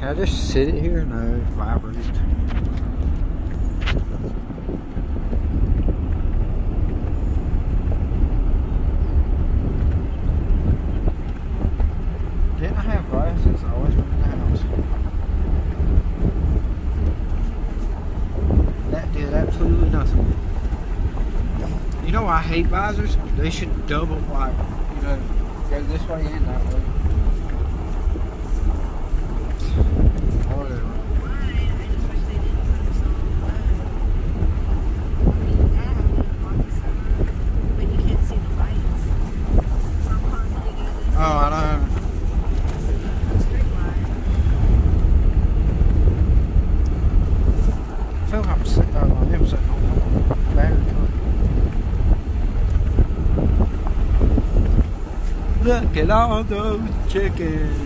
Can I just sit it here? No, it vibrates. Didn't I have glasses? I always put in the house. That did absolutely nothing. You know I hate visors? They should double, like, you know, go this way and that way. Whatever. Oh, I know. I feel like I'm sitting on my lips sitting on my battery truck. Look at all those chickens.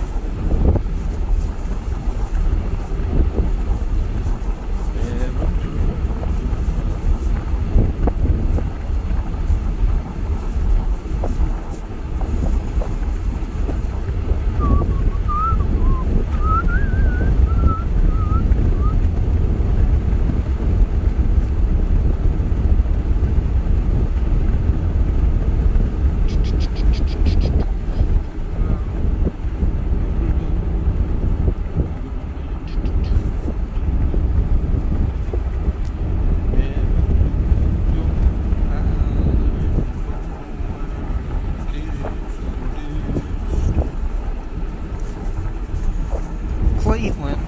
Cleveland.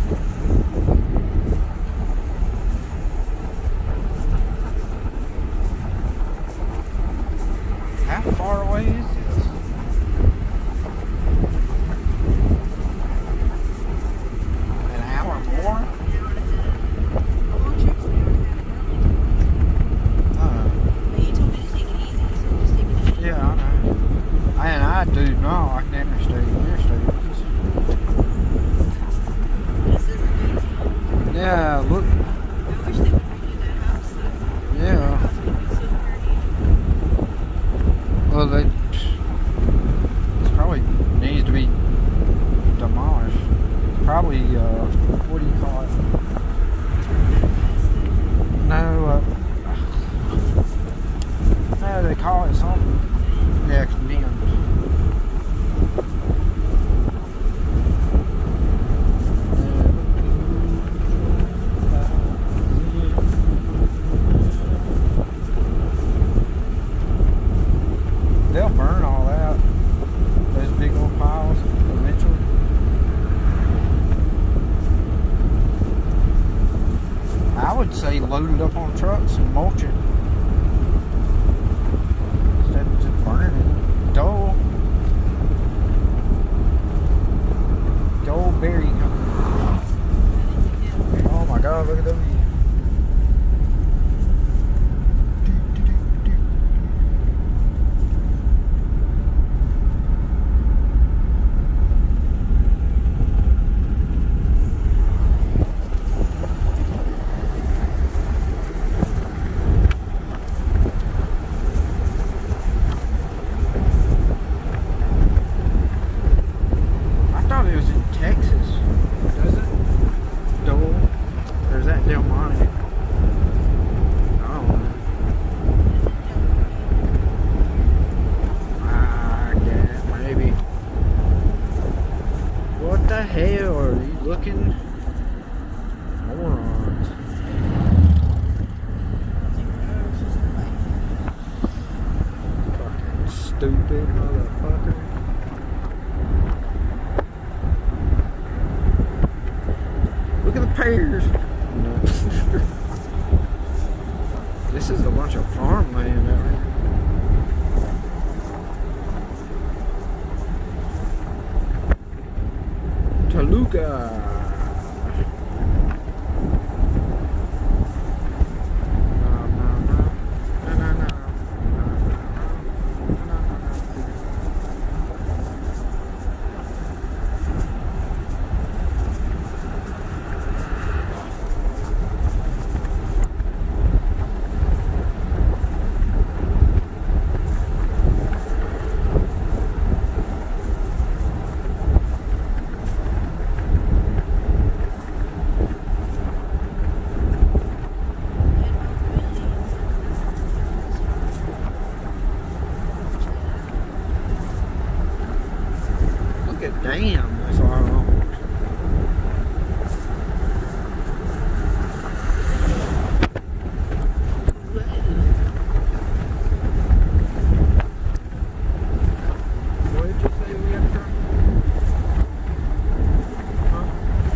How far away is this? An hour more? You told me to take it easy, so I'm just taking it easy. Yeah, I know. And I do not like the interstate. This isn't good. Yeah, look. I wish they would redo that house though. Yeah. That house would be so pretty. Well, it probably needs to be demolished. It's probably, what do you call it? No, no, they call it something. Yeah, condemned. They'll burn all that. Those big old piles eventually. I would say load it up on trucks and mulch it. Instead of just burning it. Dole Berry Company. Oh my God, look at those. It was in Texas, does it? Dole? Or is that Del Monte? I don't know. I guess, maybe. What the hell are you looking? Morons. Fucking stupid motherfucker. Look at the pears. No. This is a bunch of farmland out here. Toluca. like a dam. That's all I know. What did you say we have to try? Huh?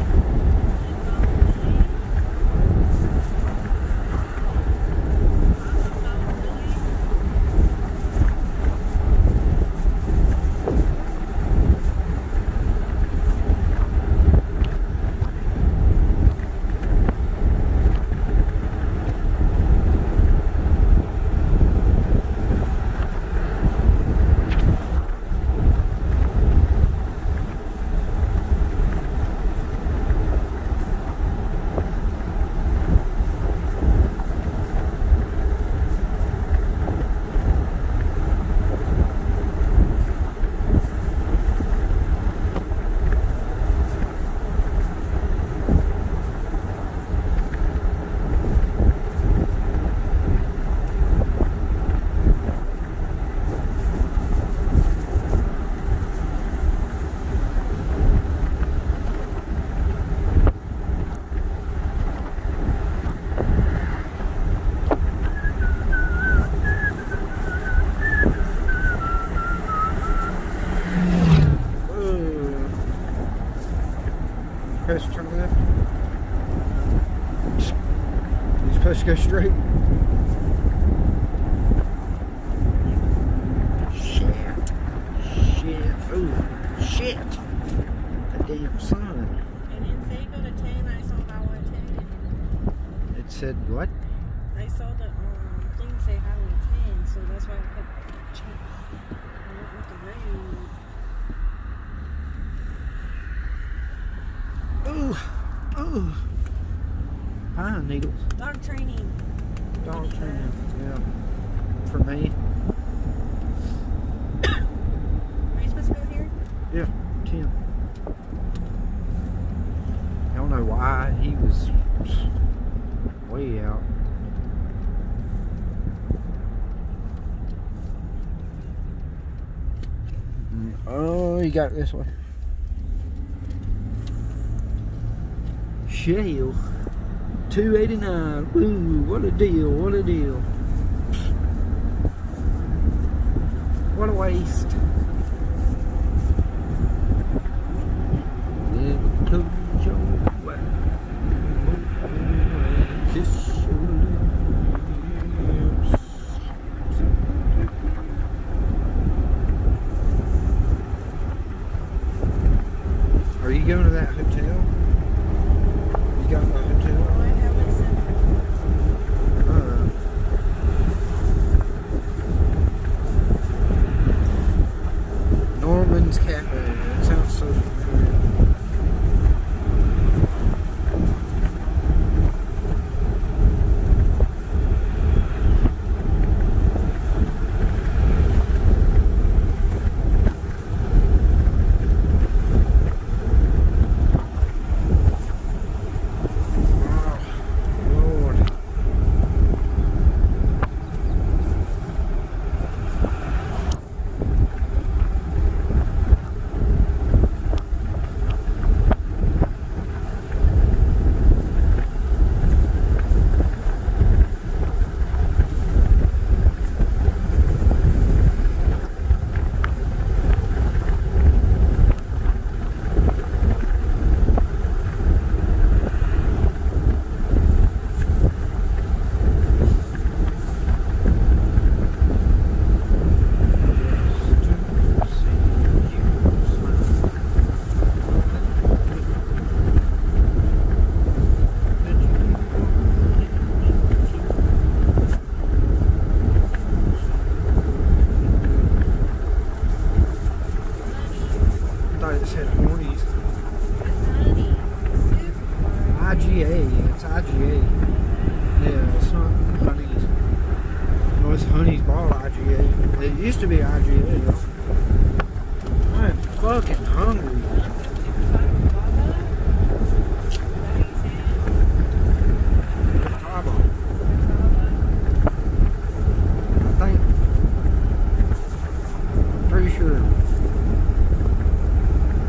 Supposed to turn left. You're supposed to go straight. Shit. Ooh, shit. The damn sun. It didn't say go to 10. I saw Highway 10. It said what? I saw the thing say Highway 10, so that's why I put check. I went with the road. Oh, pine needles. Dog training. Dog training, yeah. For me. Are you supposed to go here? Yeah, 10. I don't know why he was way out. Oh, you got it this way. Shell 289. Woo, what a deal, what a deal. What a waste. Are you going to that hotel? You got the hotel? I haven't sent Norman's Cafe. That sounds so familiar. It said Hornies. IGA. It's IGA. Yeah, it's not Honey's. No, it's Honey's ball IGA. It used to be IGA though. I'm fucking hungry. I think. Pretty sure.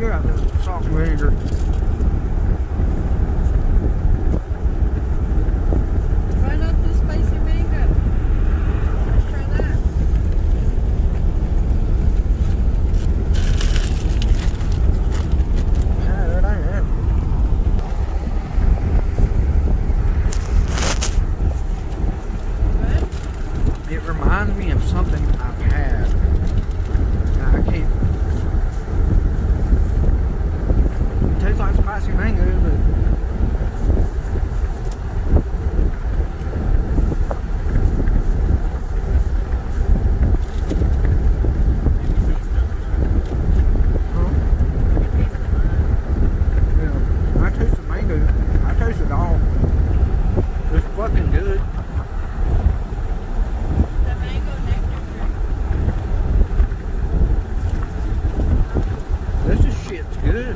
vinegar out there. Salt and vinegar. Why not the spicy mango? Let's try that. Yeah, there I am. Good? It reminds me of something I've had. Now, I can't. It tastes like spicy mango, but I tasted mango. I tasted all. It's fucking good. The mango nectar drink. This shit's good.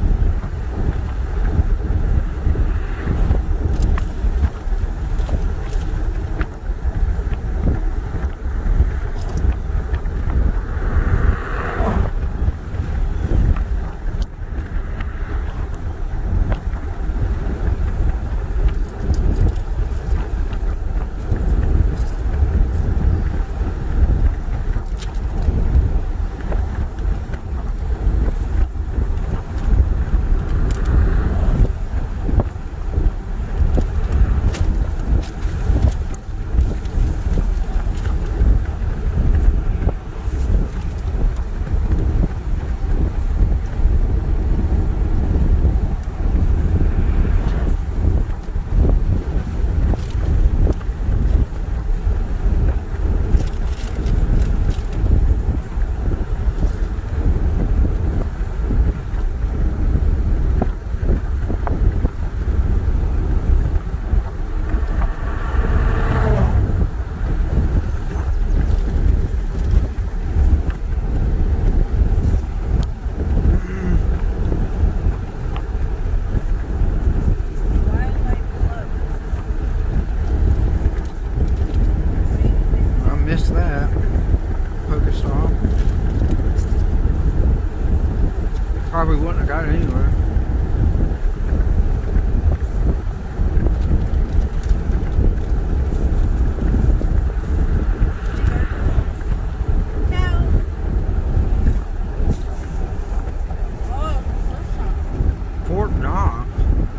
Missed that. Pokestop. Probably wouldn't have got it anywhere. Fort Knox.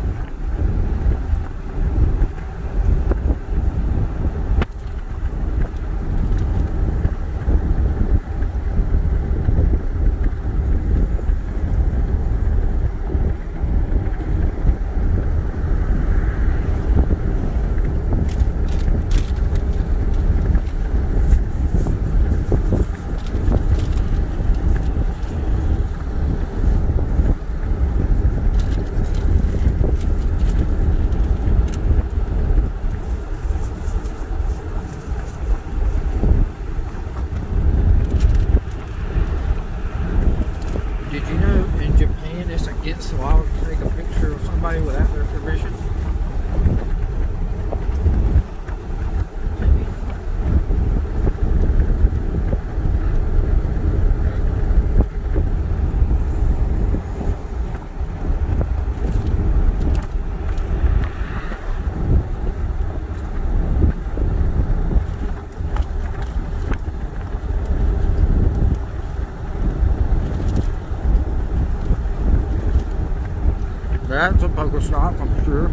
Did you know in Japan it's against the law to take a picture of somebody without their permission? That's a Pokestop, I'm sure.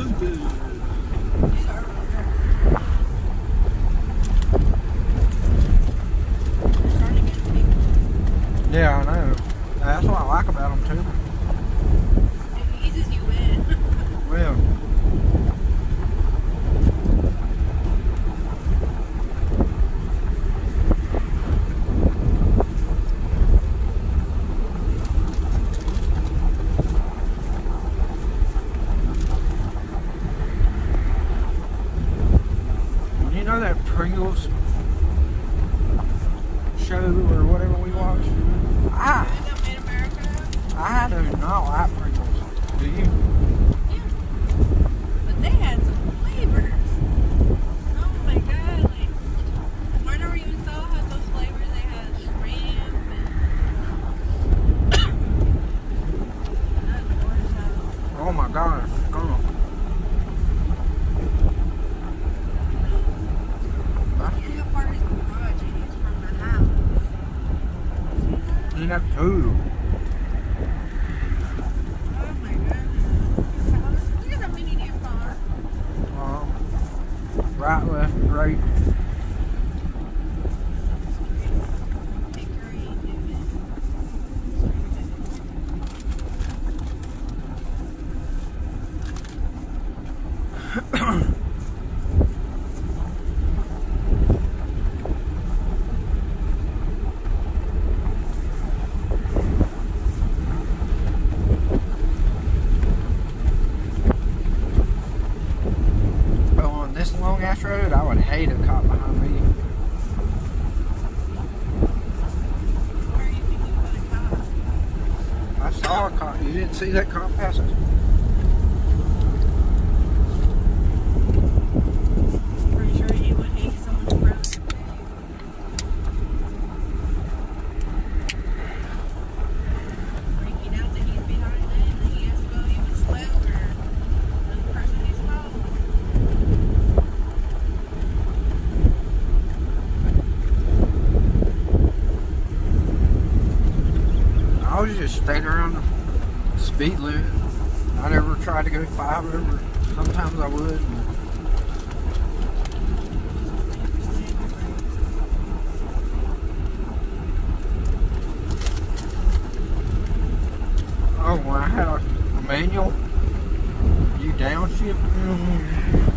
too good. Yeah, I know. That's what I like about them too. It eases you in. Well. You know that Pringles show or whatever we watched? I do not like Pringles. Do you? Yeah. But they had some flavors. Oh my god, like whenever you saw had those flavors, they had shrimp and Oh my gosh, come on. look how far his garage is from the house. See that? You have two. Oh my goodness. Look at that mini damn car. Right, left, right. This long ass road, I would hate a cop behind me. Where you think you put a car? I saw a cop. You didn't see that cop pass us? Pretty sure he would hate someone in front of him. Freaking out that he's behind it and he has to go even slower than the person he's following. I was just staying around the speed limit. I never tried to go 5 over. Sometimes I would. Oh, when I had a manual, you downshift.